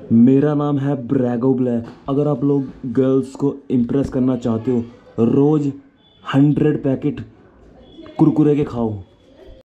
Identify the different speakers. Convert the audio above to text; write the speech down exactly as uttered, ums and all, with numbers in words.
Speaker 1: मेरा नाम है ब्रैगो ब्लैक। अगर आप लोग गर्ल्स को इम्प्रेस करना चाहते हो, रोज़ हंड्रेड पैकेट कुरकुरे के खाओ।